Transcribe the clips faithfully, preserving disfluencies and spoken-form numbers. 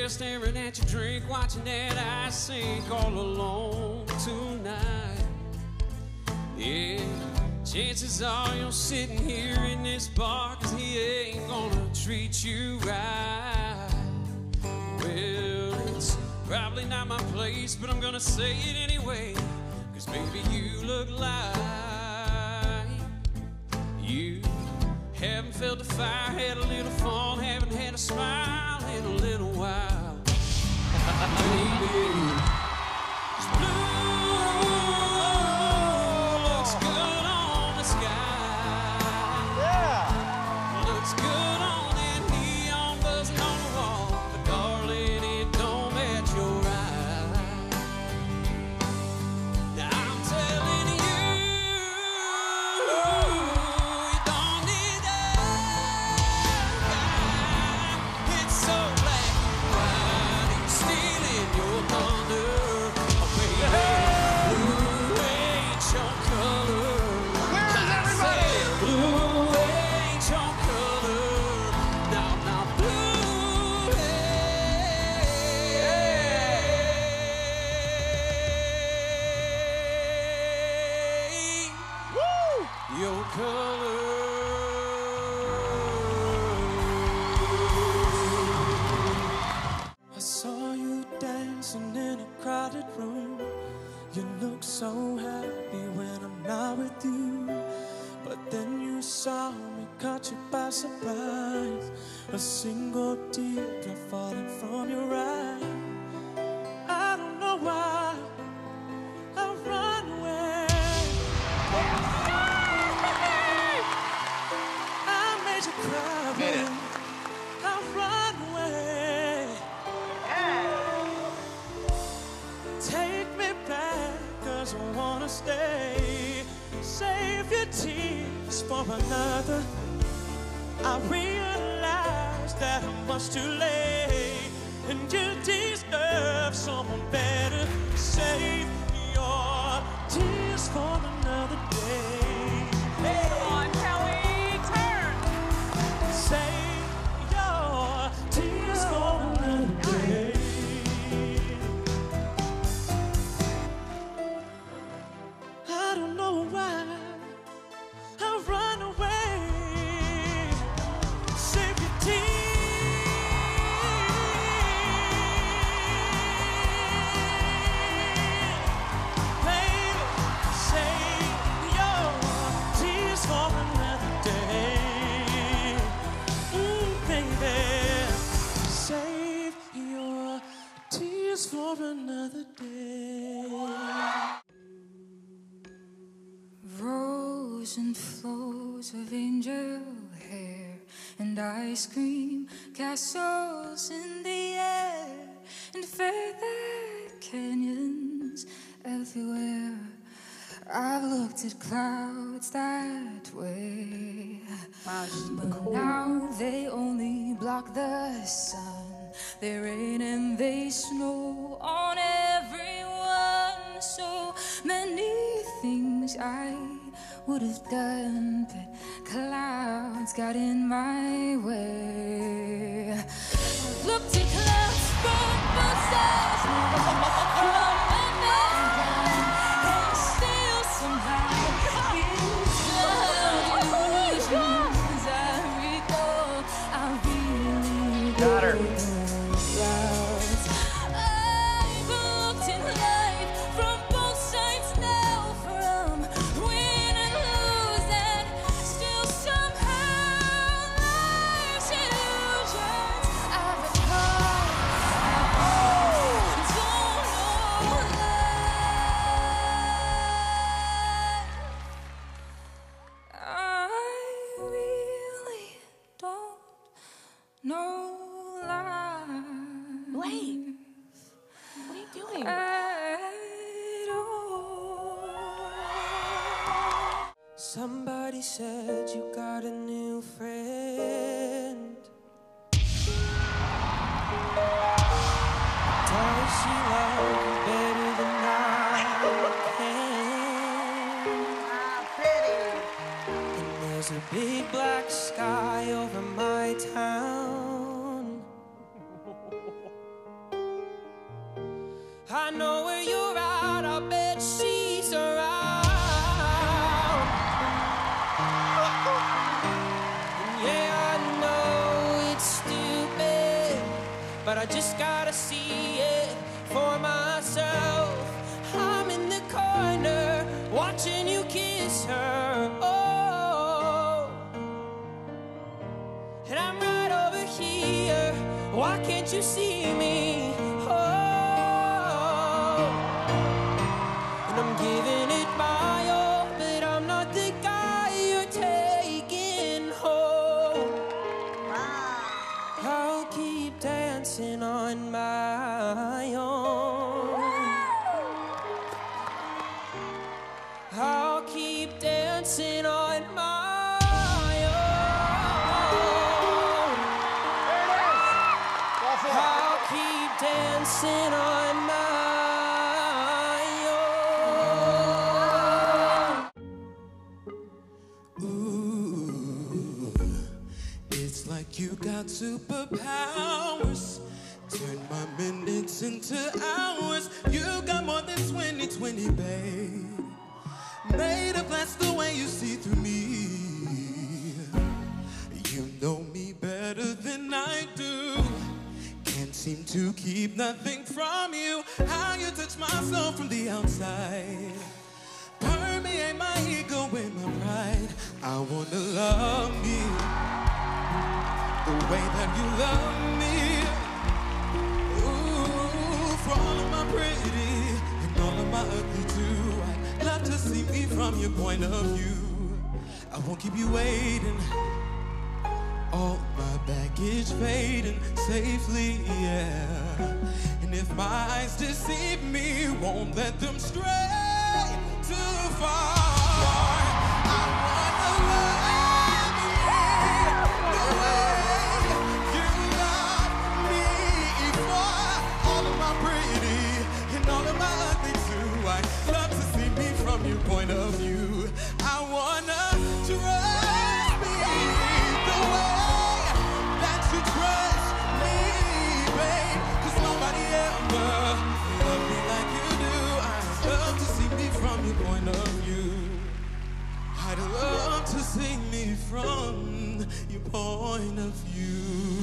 there staring at your drink, watching that ice sink all alone tonight. Yeah, chances are you're sitting here in this bar, cause he ain't gonna treat you right. Well, it's probably not my place, but I'm gonna say it anyway, cause baby, you look like you haven't felt the fire, had a little fun, haven't had a smile in a little while. Baby, it's blue looks good on the sky. Yeah. Looks good on that neon buzzing on the wall, but darling, it don't match your eyes. Now I'm telling you, you don't need that guy. It's so black and white, he's stealing your thunder. Oh baby, blue ain't your color. Where's everybody? Blue ain't your color. No, no, blue ain't Woo! your color. I saw you dancing in a crowded room. You look so happy when I'm not with you. But then you saw me, caught you by surprise. A single teardrop falling from your eye. I don't know why I run away. I made you cry. Made it. I run away. Take me back, cause I wanna stay. Save your tears for another. I realize that I'm much too late, and you deserve someone better. Save your tears for another day. Hey. Come on, Kelly, turn. Save your tears for another day. I don't know why I run away. Save your tears, baby. Save your tears for another day. Ooh, baby. Save your tears for another day. Rose and flows of angel hair and ice cream castles in the air and feather canyons everywhere. I've looked at clouds that way, but now they only block the sun. They rain and they snow on everyone. So many things I would have done, but clouds got in my way. I've looked at clouds from both sides, from up and down, and still somehow it's cloud illusions. I recall I really Got her. clouds. I've looked at life from both sides now, from win and lose, and still somehow life's illusions. I recall I don't know life. I really don't know life. Wait, what are you doing? At all. Somebody said you got a new friend. Does she love you better than I can? Ah, pretty. And there's a big black sky over my town. but I just gotta see it for myself. I'm in the corner watching you kiss her, oh, and I'm right over here. Why can't you see me? Oh, and I'm giving it my all, but I'm not the guy you're taking home. I'll keep dancing on my own. I'll keep dancing on my own. I'll keep dancing on my own. Ooh, it's like you got superpowers. Turn my minutes into hours. You got more than twenty twenty, babe. Made a blast the way you see through me. You know me better than I do. Can't seem to keep nothing from you. How you touch my soul from the outside. Permeate my ego and my pride. I wanna love me the way that you love me. Ooh, for all of my pretty and all of my ugly too. I'd love to see me from your point of view. I won't keep you waiting. All my baggage fading safely, yeah. And if my eyes deceive me, won't let them stray too far. I wanna love me the way you love me. For all of my pretty and all of my ugly too. I'd love to see me from your point of view. I wanna trust me the way that you trust me, babe. Cause nobody ever loved me like you do. I'd love to see me from your point of view. I'd love to see me from your point of view.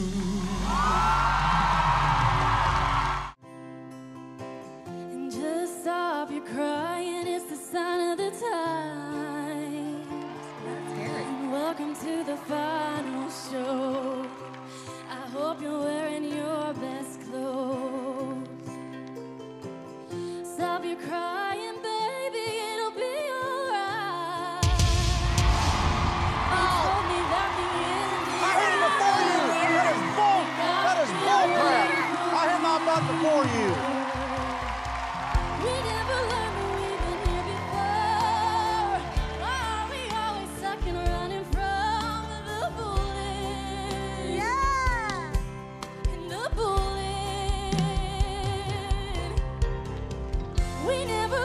And just stop your crying, it's the sign of the times. And welcome to the final show. I hope you're wearing your best clothes. Stop your crying, baby, it'll be alright. You told me that the end I hit it before you. That is bull. That is bull crap. I hit my butt before you. we never learned that we've been here before. Why are we always stuck and running from the bullet? Yeah. And the bullet. We never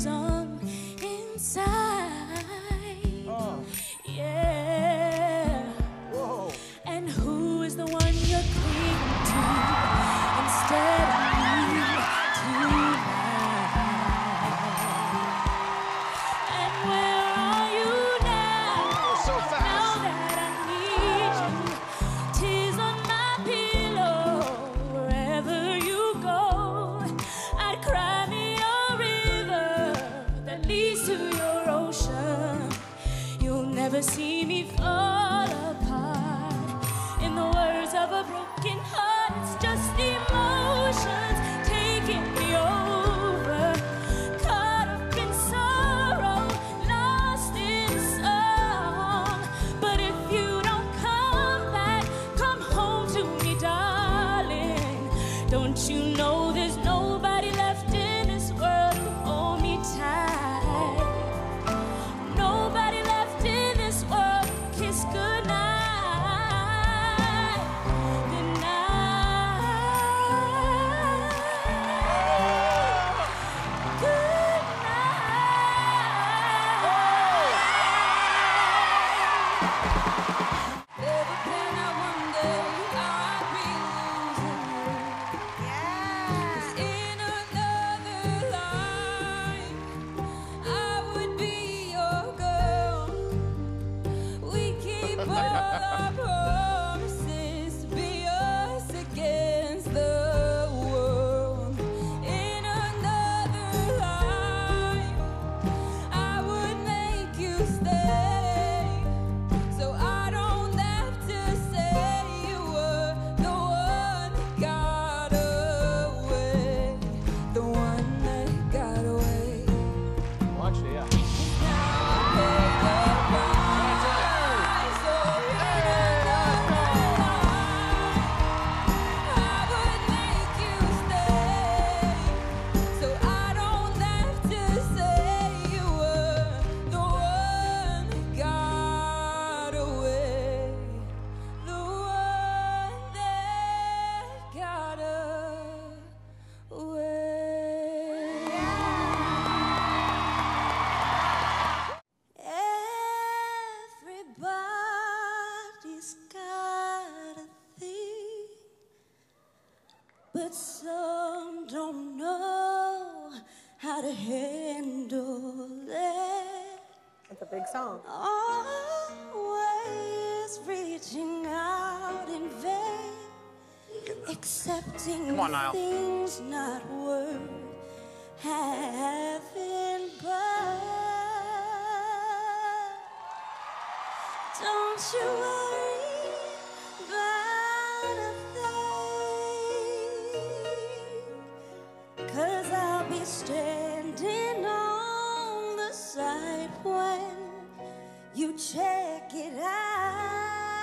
sung inside. Oh. Yeah. Whoa. And who is the one you're clinging to instead of me tonight? And where are you now? Oh, so fast. Now that I need you, tears on my pillow. Wherever you go, I'd cry me a river that leads to your ocean. You'll never see me fall apart. In the words of a broken heart, it's just emotions taking me over. Caught up in sorrow, lost in song. But if you don't come back, come home to me, darling. Don't you know there's nobody left in this world who hold me tight? Nobody left in this world who kiss goodnight. But some don't know how to handle it. That's a big song. Always reaching out in vain, accepting Come on, Niall. things not worth having, but don't you worry about a thing, 'cause I'll be standing on the side when you check it out.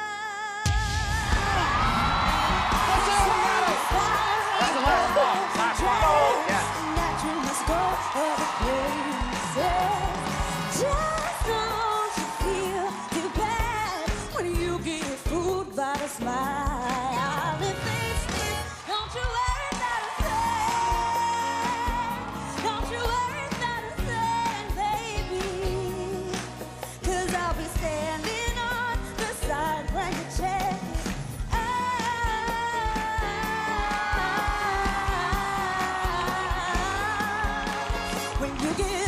That's the last one. Last one. Yes. That you must go other places. Just don't you feel too bad when you get fooled by the smile. If they stick, don't you worry about a thing. Don't you worry about a thing, baby. 'Cause I'll be standing on the side when you check it out. When you get